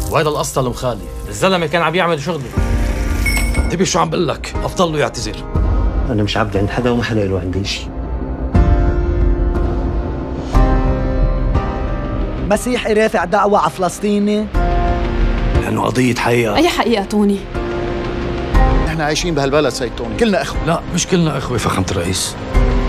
وهذا القسطل مخالي، الزلمه كان عم يعمل شغله. انتبه شو عم بقول لك، افضل له يعتذر. انا مش عبد عند حدا وما حدا له عندي شيء. مسيحي رافع دعوة على فلسطيني لانه قضيه حقيقه. اي حقيقه توني؟ احنا عايشين بهالبلد سيد توني، كلنا اخوه. لا مش كلنا اخوه فخامه الرئيس.